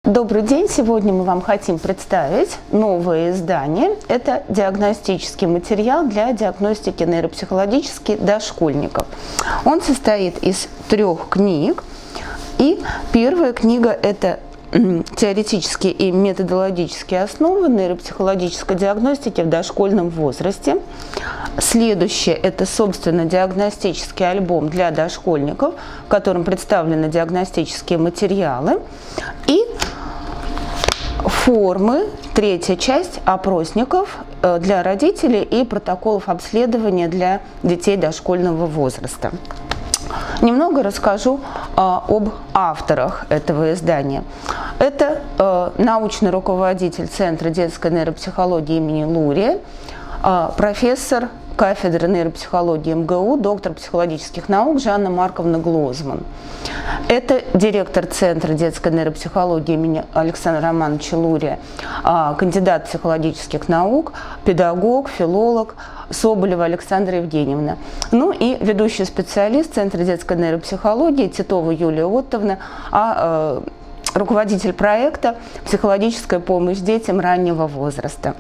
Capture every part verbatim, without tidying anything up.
Добрый день! Сегодня мы вам хотим представить новое издание. Это диагностический материал для диагностики нейропсихологической дошкольников. Он состоит из трех книг. И первая книга – это теоретические и методологические основы нейропсихологической диагностики в дошкольном возрасте. Следующее – это, собственно, диагностический альбом для дошкольников, в котором представлены диагностические материалы. И формы, третья часть опросников для родителей и протоколов обследования для детей дошкольного возраста. Немного расскажу а, об авторах этого издания. Это а, научный руководитель Центра детской нейропсихологии имени Лурия, а, профессор кафедры нейропсихологии эм гэ у, доктор психологических наук Жанна Марковна Глозман. Это директор Центра детской нейропсихологии имени Александра Романовича Лурия, а, кандидат психологических наук, педагог, филолог Соболева Александра Евгеньевна. Ну и ведущий специалист Центра детской нейропсихологии Титова Юлия Оттовна, а, э, руководитель проекта «Психологическая помощь детям раннего возраста».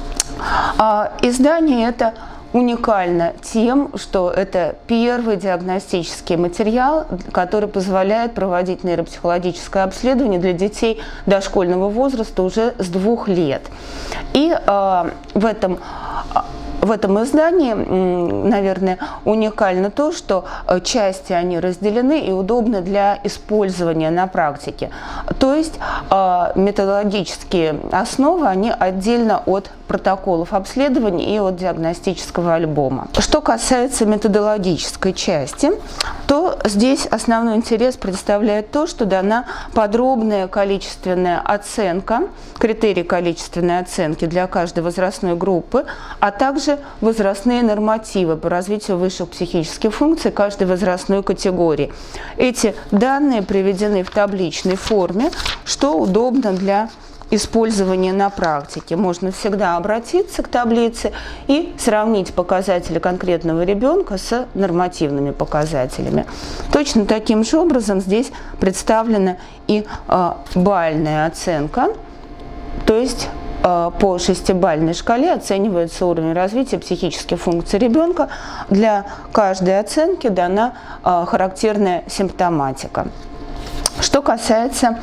А, издание это уникально тем, что это первый диагностический материал, который позволяет проводить нейропсихологическое обследование для детей дошкольного возраста уже с двух лет. И э, в этом В этом издании, наверное, уникально то, что части они разделены и удобны для использования на практике. То есть методологические основы, они отдельно от протоколов обследования и от диагностического альбома. Что касается методологической части, то здесь основной интерес представляет то, что дана подробная количественная оценка, критерии количественной оценки для каждой возрастной группы, а также возрастные нормативы по развитию высших психических функций каждой возрастной категории. Эти данные приведены в табличной форме, что удобно для использования на практике. Можно всегда обратиться к таблице и сравнить показатели конкретного ребенка с нормативными показателями. Точно таким же образом здесь представлена и э, бальная оценка, то есть по шестибалльной шкале оценивается уровень развития психических функций ребенка. Для каждой оценки дана характерная симптоматика. Что касается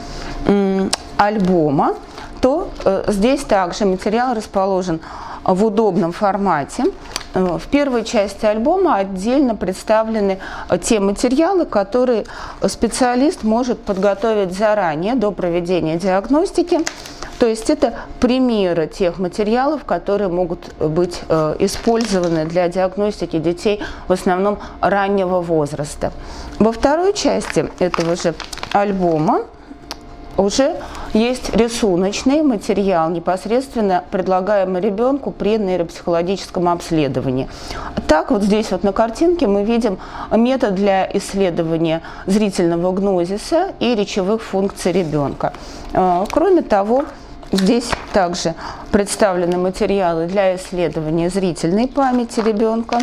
альбома, то здесь также материал расположен в удобном формате. В первой части альбома отдельно представлены те материалы, которые специалист может подготовить заранее, до проведения диагностики. То есть это примеры тех материалов, которые могут быть э, использованы для диагностики детей в основном раннего возраста. Во второй части этого же альбома уже есть рисуночный материал, непосредственно предлагаемый ребенку при нейропсихологическом обследовании. Так, вот здесь вот на картинке мы видим метод для исследования зрительного гнозиса и речевых функций ребенка. Э, кроме того, здесь также представлены материалы для исследования зрительной памяти ребенка,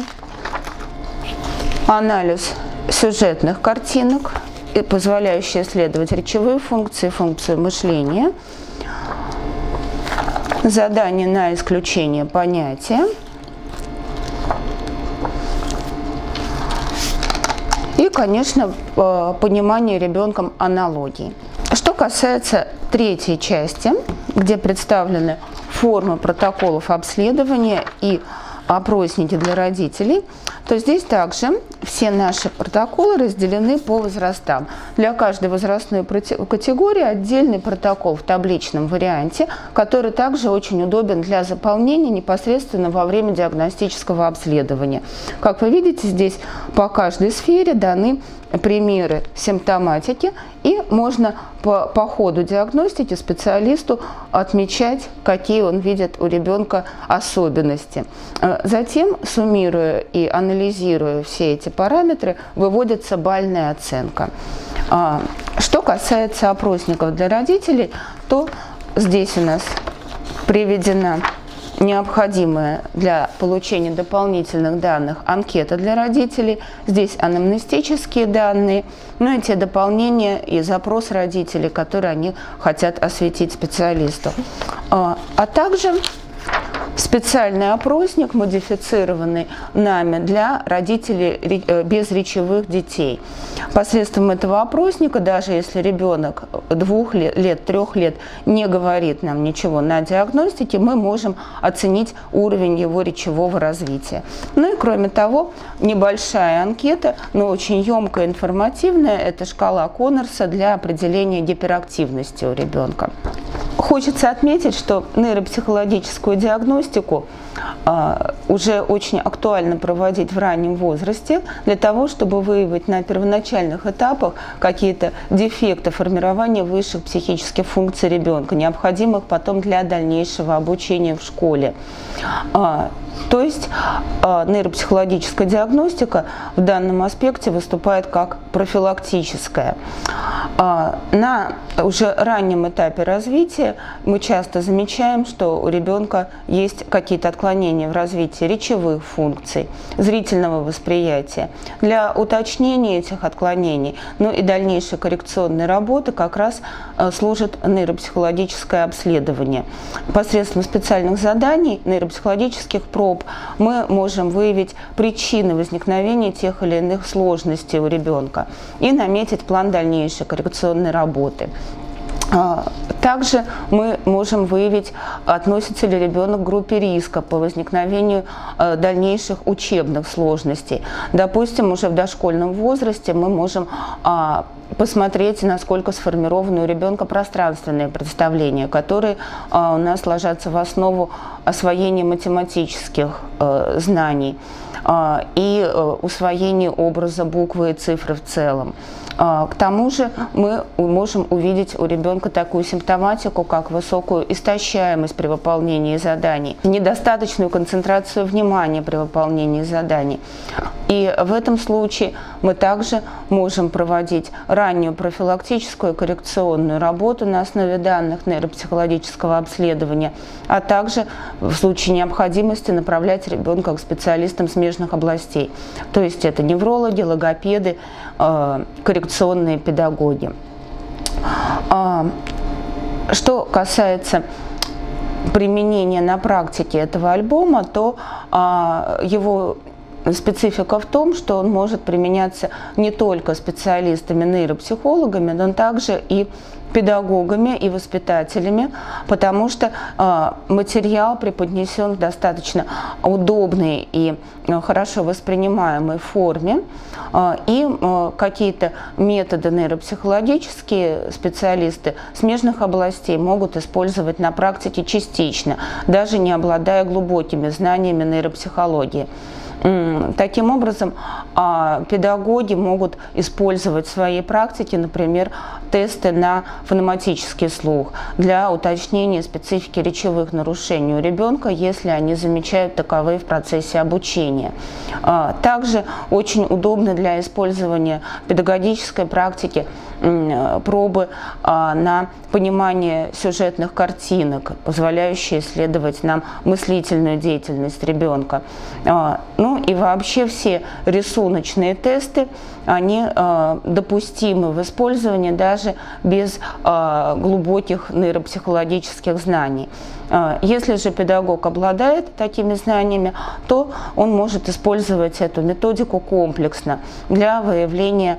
анализ сюжетных картинок, позволяющий исследовать речевые функции, функцию мышления, задание на исключение понятия и, конечно, понимание ребенком аналогий. Что касается третьей части, где представлены формы протоколов обследования и опросники для родителей, то здесь также все наши протоколы разделены по возрастам. Для каждой возрастной категории отдельный протокол в табличном варианте, который также очень удобен для заполнения непосредственно во время диагностического обследования. Как вы видите, здесь по каждой сфере даны примеры симптоматики, и можно по, по ходу диагностики специалисту отмечать, какие он видит у ребенка особенности. Затем, суммируя и анализируя все эти параметры, выводится бальная оценка. Что касается опросников для родителей, то здесь у нас приведена необходимая для получения дополнительных данных анкета для родителей. Здесь анамнестические данные, ну и те дополнения и запрос родителей, которые они хотят осветить специалисту. А также специальный опросник, модифицированный нами для родителей безречевых детей. Посредством этого опросника, даже если ребенок двух лет, трех лет не говорит нам ничего на диагностике, мы можем оценить уровень его речевого развития. Ну и кроме того, небольшая анкета, но очень емкая, информативная, это шкала Коннорса для определения гиперактивности у ребенка. Хочется отметить, что нейропсихологическую диагностику а, уже очень актуально проводить в раннем возрасте для того, чтобы выявить на первоначальных этапах какие-то дефекты формирования высших психических функций ребенка, необходимых потом для дальнейшего обучения в школе. А, то есть а, нейропсихологическая диагностика в данном аспекте выступает как профилактическая. А, на уже раннем этапе развития мы часто замечаем, что у ребенка есть какие-то отклонения в развитии речевых функций, зрительного восприятия. Для уточнения этих отклонений, ну и дальнейшей коррекционной работы как раз служит нейропсихологическое обследование. Посредством специальных заданий, нейропсихологических проб, мы можем выявить причины возникновения тех или иных сложностей у ребенка и наметить план дальнейшей коррекционной работы. Также мы можем выявить, относится ли ребенок к группе риска по возникновению дальнейших учебных сложностей. Допустим, уже в дошкольном возрасте мы можем посмотреть, насколько сформированы у ребенка пространственные представления, которые у нас ложатся в основу освоения математических знаний и усвоения образа буквы и цифры в целом. К тому же мы можем увидеть у ребенка такую симптоматику, как высокую истощаемость при выполнении заданий, недостаточную концентрацию внимания при выполнении заданий. И в этом случае мы также можем проводить раннюю профилактическую и коррекционную работу на основе данных нейропсихологического обследования, а также в случае необходимости направлять ребенка к специалистам смежных областей. То есть это неврологи, логопеды, коррекционные педагоги. Что касается применения на практике этого альбома, то его специфика в том, что он может применяться не только специалистами-нейропсихологами, но также и педагогами и воспитателями, потому что э, материал преподнесен в достаточно удобной и э, хорошо воспринимаемой форме, э, и э, какие-то методы нейропсихологические специалисты смежных областей могут использовать на практике частично, даже не обладая глубокими знаниями нейропсихологии. Таким образом, педагоги могут использовать в своей практике, например, тесты на фонематический слух для уточнения специфики речевых нарушений у ребенка, если они замечают таковые в процессе обучения. Также очень удобно для использования педагогической практики пробы на понимание сюжетных картинок, позволяющие исследовать нам мыслительную деятельность ребенка. Ну и вообще все рисуночные тесты, они допустимы в использовании даже без глубоких нейропсихологических знаний. Если же педагог обладает такими знаниями, то он может использовать эту методику комплексно для выявления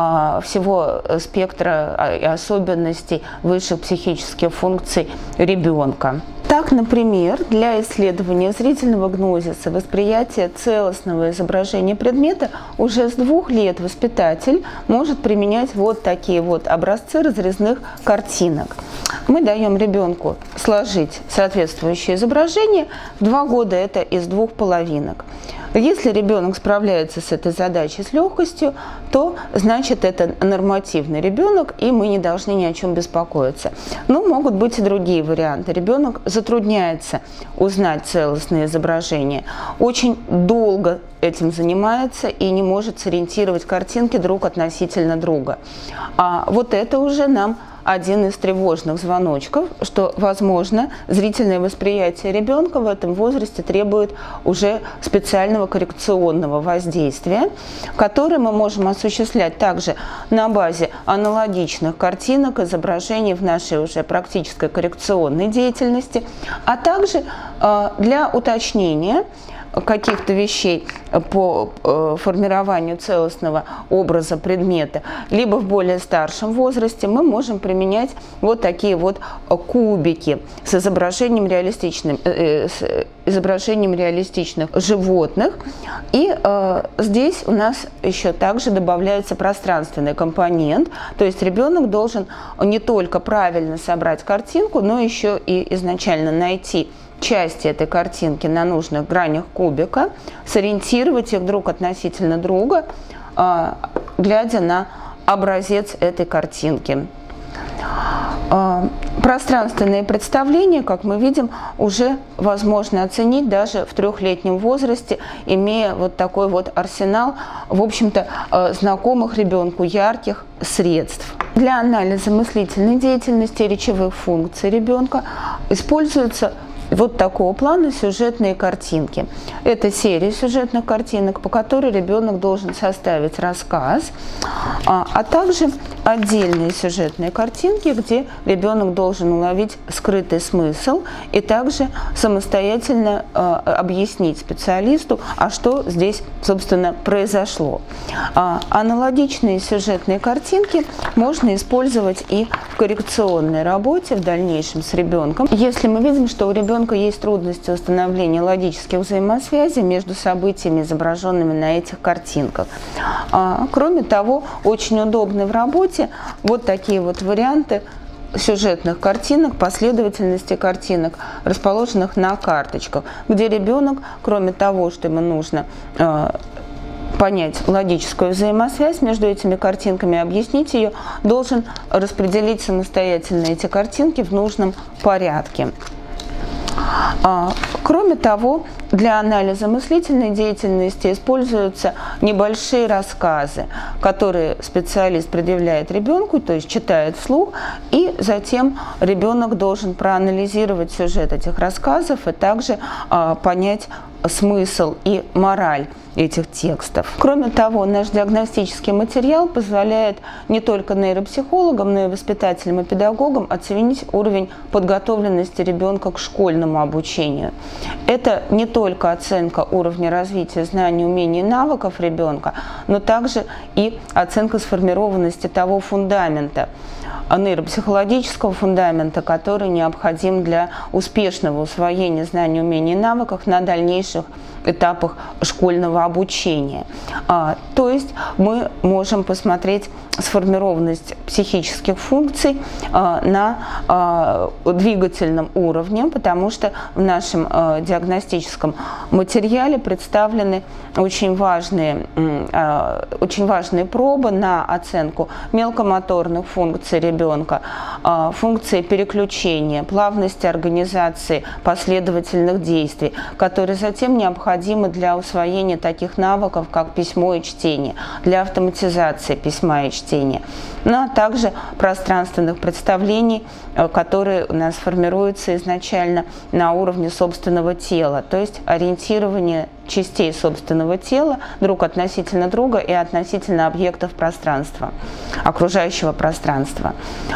всего спектра и особенностей высших психических функций ребенка. Так, например, для исследования зрительного гнозиса, восприятия целостного изображения предмета уже с двух лет воспитатель может применять вот такие вот образцы разрезных картинок. Мы даем ребенку сложить соответствующее изображение. В два года это из двух половинок. Если ребенок справляется с этой задачей с легкостью, то значит это нормативный ребенок, и мы не должны ни о чем беспокоиться. Но могут быть и другие варианты. Ребенок затрудняется узнать целостное изображение, очень долго этим занимается и не может сориентировать картинки друг относительно друга. А вот это уже нам один из тревожных звоночков, что, возможно, зрительное восприятие ребенка в этом возрасте требует уже специального коррекционного воздействия, которое мы можем осуществлять также на базе аналогичных картинок, изображений в нашей уже практической коррекционной деятельности, а также для уточнения каких-то вещей по э, формированию целостного образа предмета, либо в более старшем возрасте мы можем применять вот такие вот кубики с изображением, реалистичным, э, с изображением реалистичных животных. И э, здесь у нас еще также добавляется пространственный компонент, то есть ребенок должен не только правильно собрать картинку, но еще и изначально найти части этой картинки на нужных гранях кубика, сориентировать их друг относительно друга, глядя на образец этой картинки. Пространственные представления, как мы видим, уже возможно оценить даже в трехлетнем возрасте, имея вот такой вот арсенал, в общем-то, знакомых ребенку ярких средств. Для анализа мыслительной деятельности и речевых функций ребенка используются вот такого плана сюжетные картинки. Это серия сюжетных картинок, по которой ребенок должен составить рассказ, а, а также отдельные сюжетные картинки, где ребенок должен уловить скрытый смысл и также самостоятельно а, объяснить специалисту, а что здесь, собственно, произошло. А, аналогичные сюжетные картинки можно использовать и в коррекционной работе в дальнейшем с ребенком. Если мы видим, что у ребенка есть трудности установления логических взаимосвязей между событиями, изображенными на этих картинках. А, кроме того, очень удобны в работе вот такие вот варианты сюжетных картинок, последовательности картинок, расположенных на карточках, где ребенок, кроме того, что ему нужно э, понять логическую взаимосвязь между этими картинками, объяснить ее, должен распределить самостоятельно эти картинки в нужном порядке. Кроме того, для анализа мыслительной деятельности используются небольшие рассказы, которые специалист предъявляет ребенку, то есть читает вслух, и затем ребенок должен проанализировать сюжет этих рассказов и также а, понять смысл и мораль этих текстов. Кроме того, наш диагностический материал позволяет не только нейропсихологам, но и воспитателям и педагогам оценить уровень подготовленности ребенка к школьному обучению. Это не только оценка уровня развития знаний, умений и навыков ребенка, но также и оценка сформированности того фундамента, нейропсихологического фундамента, который необходим для успешного усвоения знаний, умений и навыков на дальнейших этапах школьного обучения. А, то есть мы можем посмотреть сформированность психических функций а, на а, двигательном уровне, потому что в нашем а, диагностическом материале представлены очень важные, а, очень важные пробы на оценку мелкомоторных функций ребенка, а, функции переключения, плавности организации последовательных действий, которые затем необходимы для усвоения таких навыков, как письмо и чтение, для автоматизации письма и чтения, но также пространственных представлений, которые у нас формируются изначально на уровне собственного тела, то есть ориентирование частей собственного тела друг относительно друга и относительно объектов пространства, окружающего пространства.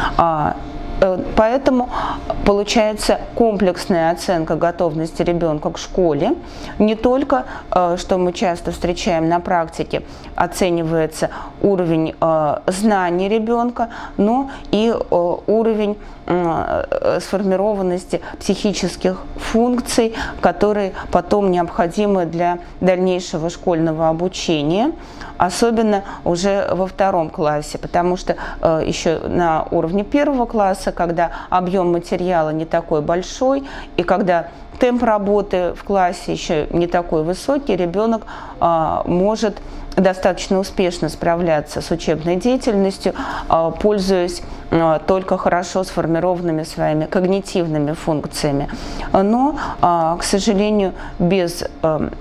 Поэтому получается комплексная оценка готовности ребенка к школе. Не только, что мы часто встречаем на практике, оценивается уровень знаний ребенка, но и уровень сформированности психических функций, которые потом необходимы для дальнейшего школьного обучения, особенно уже во втором классе, потому что э, еще на уровне первого класса, когда объем материала не такой большой и когда темп работы в классе еще не такой высокий, ребенок э, может достаточно успешно справляться с учебной деятельностью, э, пользуясь э, только хорошо сформированными своими когнитивными функциями. Но, э, к сожалению, без э,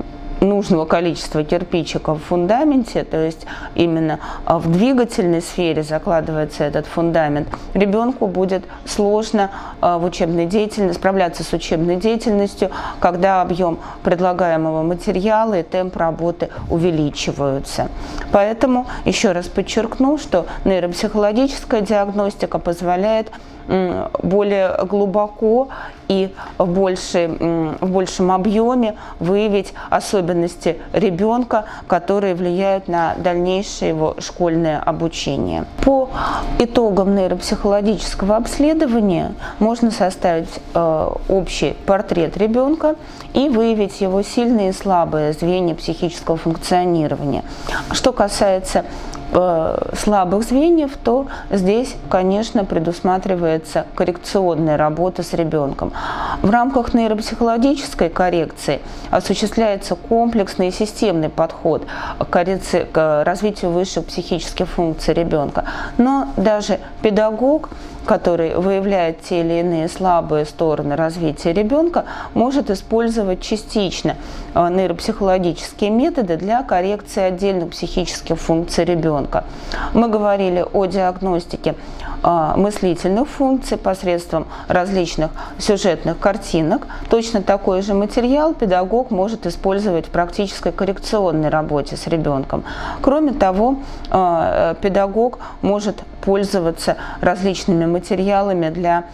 нужного количества кирпичиков в фундаменте, то есть именно в двигательной сфере закладывается этот фундамент, ребенку будет сложно в учебной деятельности, справляться с учебной деятельностью, когда объем предлагаемого материала и темп работы увеличиваются. Поэтому еще раз подчеркну, что нейропсихологическая диагностика позволяет более глубоко и в, большей, в большем объеме выявить особенности ребенка, которые влияют на дальнейшее его школьное обучение. По итогам нейропсихологического обследования можно составить э, общий портрет ребенка и выявить его сильные и слабые звенья психического функционирования. Что касается слабых звеньев, то здесь, конечно, предусматривается коррекционная работа с ребенком. В рамках нейропсихологической коррекции осуществляется комплексный и системный подход к, коррекции, к развитию высших психических функций ребенка. Но даже педагог, который выявляет те или иные слабые стороны развития ребенка, может использовать частично нейропсихологические методы для коррекции отдельных психических функций ребенка. Мы говорили о диагностике мыслительных функций посредством различных сюжетных картинок. Точно такой же материал педагог может использовать в практической коррекционной работе с ребенком. Кроме того, педагог может пользоваться различными материалами для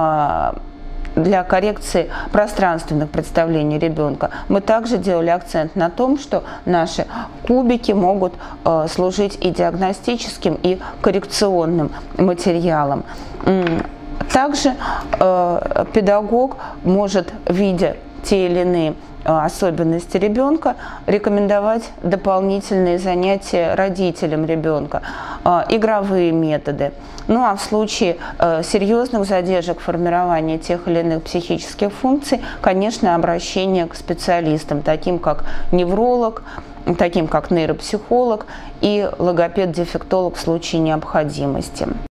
для коррекции пространственных представлений ребенка. Мы также делали акцент на том, что наши кубики могут э, служить и диагностическим, и коррекционным материалом. Также э, педагог может, видя те или иные особенности ребенка, рекомендовать дополнительные занятия родителям ребенка, игровые методы. Ну а в случае серьезных задержек формирования тех или иных психических функций, конечно, обращение к специалистам, таким как невролог, таким как нейропсихолог и логопед-дефектолог в случае необходимости.